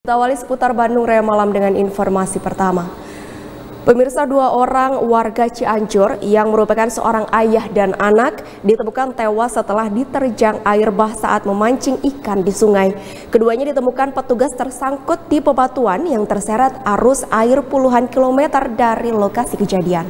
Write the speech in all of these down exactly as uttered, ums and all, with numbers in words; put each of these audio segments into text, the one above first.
Awali seputar Bandung Raya Malam dengan informasi pertama. Pemirsa, dua orang warga Cianjur yang merupakan seorang ayah dan anak ditemukan tewas setelah diterjang air bah saat memancing ikan di sungai. Keduanya ditemukan petugas tersangkut di bebatuan yang terseret arus air puluhan kilometer dari lokasi kejadian.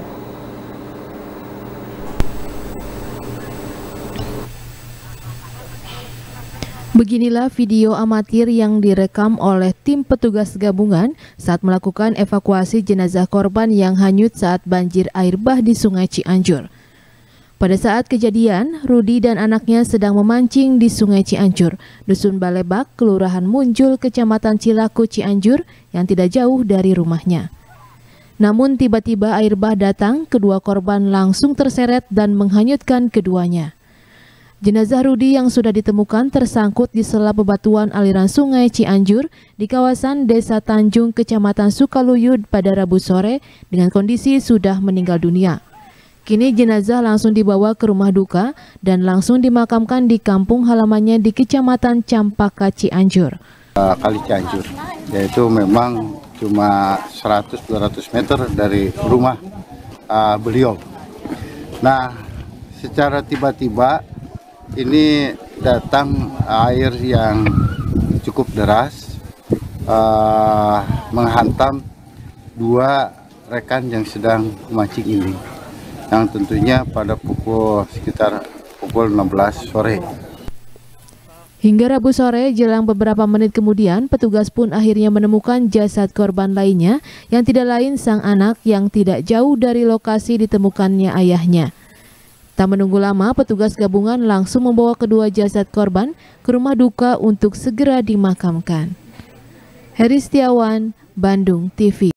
Beginilah video amatir yang direkam oleh tim petugas gabungan saat melakukan evakuasi jenazah korban yang hanyut saat banjir air bah di Sungai Cianjur. Pada saat kejadian, Rudi dan anaknya sedang memancing di Sungai Cianjur, Dusun Balebak, Kelurahan Munjul, Kecamatan Cilaku, Cianjur, yang tidak jauh dari rumahnya. Namun tiba-tiba air bah datang, kedua korban langsung terseret dan menghanyutkan keduanya. Jenazah Rudi yang sudah ditemukan tersangkut di sela bebatuan aliran Sungai Cianjur di kawasan Desa Tanjung, Kecamatan Sukaluyud pada Rabu sore dengan kondisi sudah meninggal dunia. Kini jenazah langsung dibawa ke rumah duka dan langsung dimakamkan di kampung halamannya di Kecamatan Campaka, Cianjur. Kali Cianjur, yaitu memang cuma seratus sampai dua ratus meter dari rumah uh, beliau. Nah, secara tiba-tiba ini datang air yang cukup deras uh, menghantam dua rekan yang sedang memancing ini, yang tentunya pada pukul sekitar pukul enam belas sore. Hingga Rabu sore, jelang beberapa menit kemudian, petugas pun akhirnya menemukan jasad korban lainnya yang tidak lain sang anak yang tidak jauh dari lokasi ditemukannya ayahnya. Tak menunggu lama, petugas gabungan langsung membawa kedua jasad korban ke rumah duka untuk segera dimakamkan. Heri Setiawan, Bandung T V.